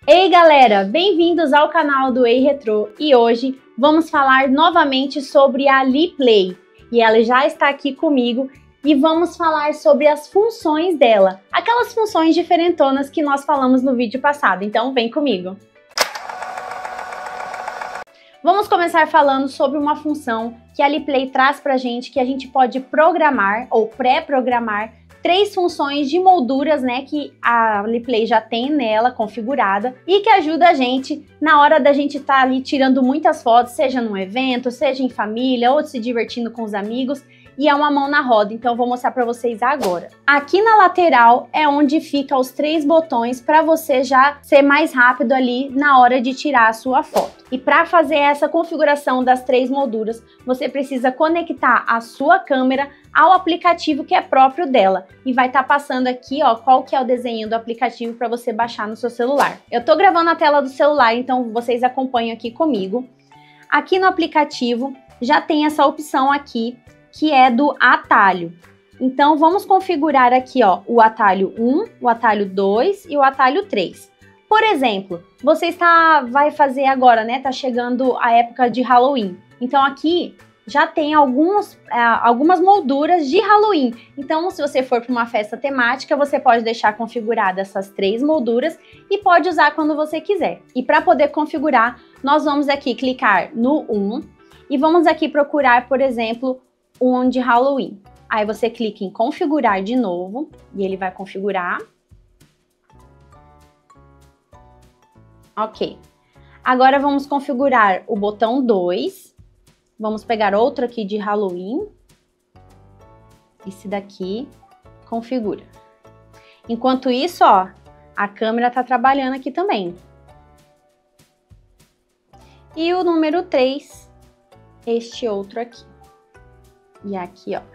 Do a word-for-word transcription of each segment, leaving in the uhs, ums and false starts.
Ei galera, bem-vindos ao canal do Ei Retro e hoje vamos falar novamente sobre a Liplay e ela já está aqui comigo e vamos falar sobre as funções dela, aquelas funções diferentonas que nós falamos no vídeo passado, então vem comigo. Vamos começar falando sobre uma função que a Liplay traz pra gente, que a gente pode programar ou pré-programar três funções de molduras, né, que a Liplay já tem nela configurada e que ajuda a gente na hora da gente estar tá ali tirando muitas fotos, seja num evento, seja em família ou se divertindo com os amigos. E é uma mão na roda, então eu vou mostrar para vocês agora. Aqui na lateral é onde fica os três botões para você já ser mais rápido ali na hora de tirar a sua foto. E para fazer essa configuração das três molduras, você precisa conectar a sua câmera ao aplicativo que é próprio dela. E vai estar tá passando aqui, ó, qual que é o desenho do aplicativo para você baixar no seu celular. Eu tô gravando a tela do celular, então vocês acompanham aqui comigo. Aqui no aplicativo já tem essa opção aqui, que é do atalho. Então, vamos configurar aqui, ó, o atalho um, o atalho dois e o atalho três. Por exemplo, você está, vai fazer agora, né? Tá chegando a época de Halloween. Então, aqui já tem alguns, é, algumas molduras de Halloween. Então, se você for para uma festa temática, você pode deixar configuradas essas três molduras e pode usar quando você quiser. E para poder configurar, nós vamos aqui clicar no um e vamos aqui procurar, por exemplo, um de Halloween. Aí você clica em configurar de novo e ele vai configurar. Ok. Agora vamos configurar o botão dois. Vamos pegar outro aqui de Halloween. Esse daqui configura. Enquanto isso, ó, a câmera tá trabalhando aqui também. E o número três, este outro aqui. E aqui, ó.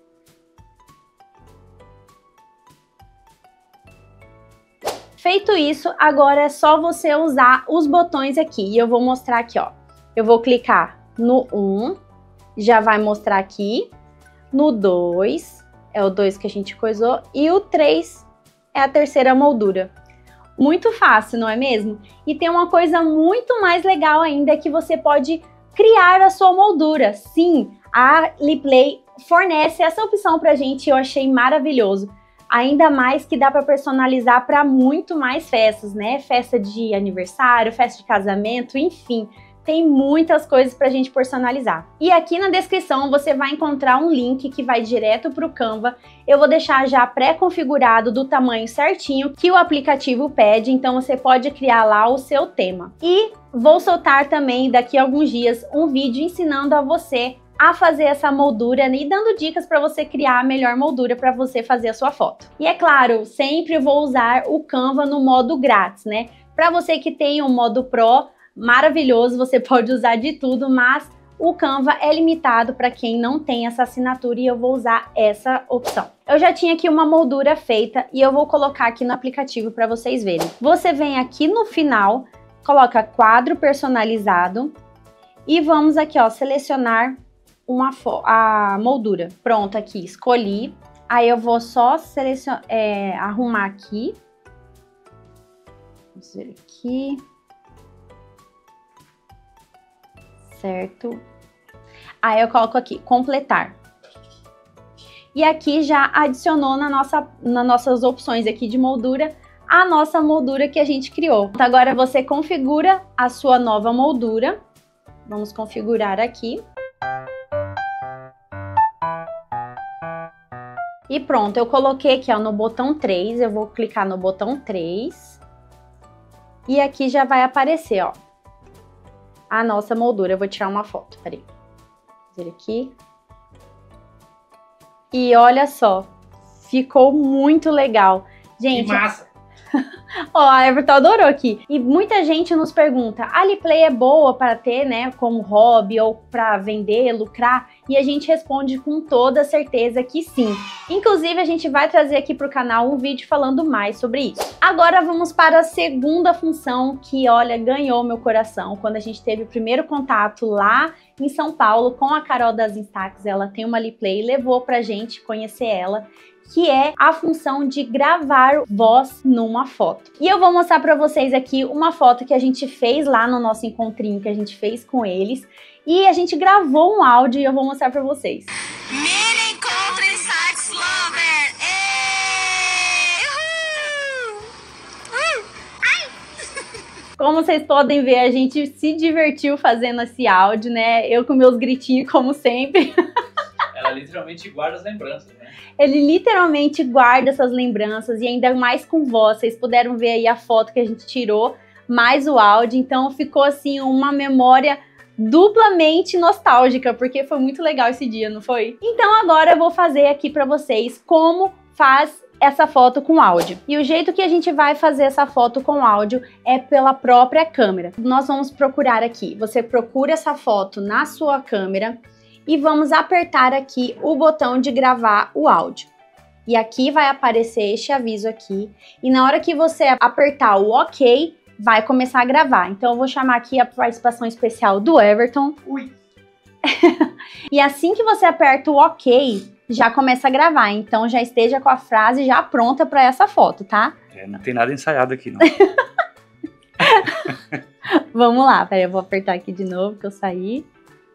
Feito isso, agora é só você usar os botões aqui. E eu vou mostrar aqui, ó. Eu vou clicar no um, já vai mostrar aqui. No dois, é o dois que a gente coisou. E o três é a terceira moldura. Muito fácil, não é mesmo? E tem uma coisa muito mais legal ainda, que você pode criar a sua moldura. Sim, a Liplay fornece essa opção pra gente e eu achei maravilhoso. Ainda mais que dá para personalizar para muito mais festas, né? Festa de aniversário, festa de casamento, enfim. Tem muitas coisas pra gente personalizar. E aqui na descrição você vai encontrar um link que vai direto pro Canva. Eu vou deixar já pré-configurado do tamanho certinho que o aplicativo pede, então você pode criar lá o seu tema. E vou soltar também daqui a alguns dias um vídeo ensinando a você a fazer essa moldura e dando dicas para você criar a melhor moldura para você fazer a sua foto. E é claro, sempre vou usar o Canva no modo grátis, né? Para você que tem o modo Pro, maravilhoso, você pode usar de tudo, mas o Canva é limitado para quem não tem essa assinatura e eu vou usar essa opção. Eu já tinha aqui uma moldura feita e eu vou colocar aqui no aplicativo para vocês verem. Você vem aqui no final, coloca quadro personalizado e vamos aqui, ó, selecionar uma a moldura. Pronto, aqui, escolhi. Aí eu vou só selecionar, é, arrumar aqui. Vamos ver aqui. Certo. Aí eu coloco aqui, completar. E aqui já adicionou na nossa, nas nossas opções aqui de moldura, a nossa moldura que a gente criou. Então, agora você configura a sua nova moldura. Vamos configurar aqui. E pronto, eu coloquei aqui, ó, no botão três, eu vou clicar no botão três. E aqui já vai aparecer, ó, a nossa moldura. Eu vou tirar uma foto, peraí. Vou ver aqui. E olha só, ficou muito legal. Gente, que massa! Ó, a Everton adorou aqui. E muita gente nos pergunta, a Liplay é boa para ter, né, como hobby ou para vender, lucrar? E a gente responde com toda certeza que sim. Inclusive, a gente vai trazer aqui para o canal um vídeo falando mais sobre isso. Agora vamos para a segunda função que, olha, ganhou meu coração. Quando a gente teve o primeiro contato lá em São Paulo com a Carol das Instax, ela tem uma Liplay e levou pra gente conhecer ela, que é a função de gravar voz numa foto. foto. E eu vou mostrar pra vocês aqui uma foto que a gente fez lá no nosso encontrinho que a gente fez com eles. E a gente gravou um áudio e eu vou mostrar pra vocês. Mini encontro em Site Slumber! Como vocês podem ver, a gente se divertiu fazendo esse áudio, né? Eu com meus gritinhos, como sempre. Ela literalmente guarda as lembranças, né? Ele literalmente guarda essas lembranças e ainda mais com voz. Vocês puderam ver aí a foto que a gente tirou, mais o áudio. Então ficou assim uma memória duplamente nostálgica, porque foi muito legal esse dia, não foi? Então agora eu vou fazer aqui pra vocês como faz essa foto com áudio. E o jeito que a gente vai fazer essa foto com áudio é pela própria câmera. Nós vamos procurar aqui, você procura essa foto na sua câmera e vamos apertar aqui o botão de gravar o áudio. E aqui vai aparecer este aviso aqui, e na hora que você apertar o OK, vai começar a gravar. Então eu vou chamar aqui a participação especial do Everton. Ui! E assim que você aperta o OK, já começa a gravar. Então já esteja com a frase já pronta para essa foto, tá? É, não tem nada ensaiado aqui, não. Vamos lá, peraí, eu vou apertar aqui de novo que eu saí.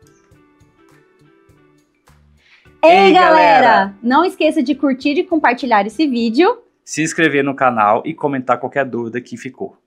Ei, Ei galera! galera! Não esqueça de curtir e compartilhar esse vídeo. Se inscrever no canal e comentar qualquer dúvida que ficou.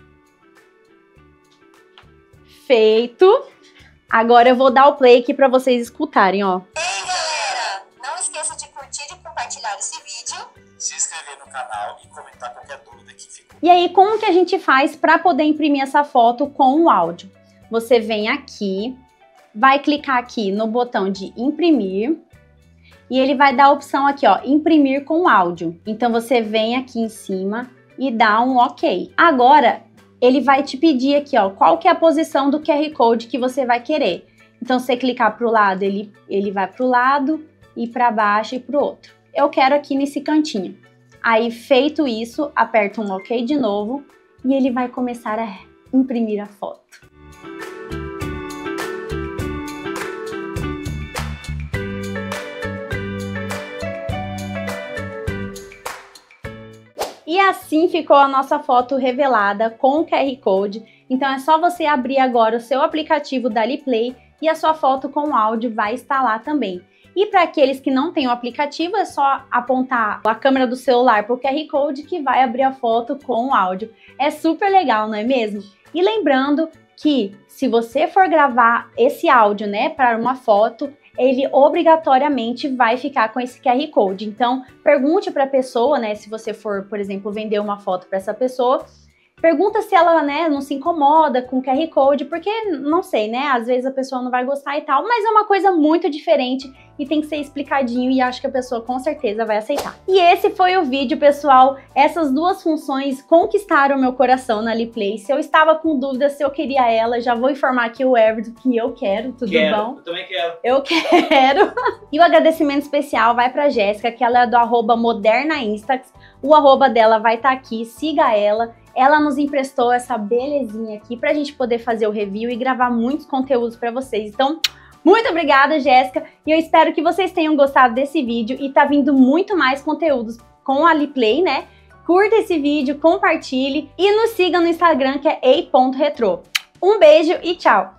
Feito! Agora eu vou dar o play aqui para vocês escutarem, ó. Ei, galera! Não esqueça de curtir e compartilhar esse vídeo. Se inscrever no canal e comentar qualquer dúvida que ficou. E aí, como que a gente faz para poder imprimir essa foto com o áudio? Você vem aqui, vai clicar aqui no botão de imprimir e ele vai dar a opção aqui, ó, imprimir com áudio. Então você vem aqui em cima e dá um OK. Agora, ele vai te pedir aqui, ó, qual que é a posição do Q R Code que você vai querer. Então, se você clicar para o lado, ele, ele vai para o lado e para baixo e para o outro. Eu quero aqui nesse cantinho. Aí, feito isso, aperta um OK de novo e ele vai começar a imprimir a foto. E assim ficou a nossa foto revelada com o Q R Code. Então é só você abrir agora o seu aplicativo da Aliplay e a sua foto com áudio vai estar lá também. E para aqueles que não têm o aplicativo, é só apontar a câmera do celular para o Q R Code que vai abrir a foto com o áudio. É super legal, não é mesmo? E lembrando que se você for gravar esse áudio, né, para uma foto, ele obrigatoriamente vai ficar com esse Q R Code. Então, pergunte para a pessoa, né, se você for, por exemplo, vender uma foto para essa pessoa, pergunta se ela, né, não se incomoda com o Q R Code, porque, não sei, né, às vezes a pessoa não vai gostar e tal, mas é uma coisa muito diferente e tem que ser explicadinho e acho que a pessoa com certeza vai aceitar. E esse foi o vídeo, pessoal. Essas duas funções conquistaram meu coração na Aliplay. Se eu estava com dúvida se eu queria ela, já vou informar aqui o Everton que eu quero, tudo quero, bom? Eu também quero. Eu quero. E o agradecimento especial vai pra Jéssica, que ela é do arroba Moderna Instax. O arroba dela vai estar aqui, siga ela. Ela nos emprestou essa belezinha aqui pra gente poder fazer o review e gravar muitos conteúdos pra vocês. Então, muito obrigada, Jéssica. E eu espero que vocês tenham gostado desse vídeo e tá vindo muito mais conteúdos com a Aliplay, né? Curta esse vídeo, compartilhe e nos siga no Instagram, que é ei ponto retro. Um beijo e tchau!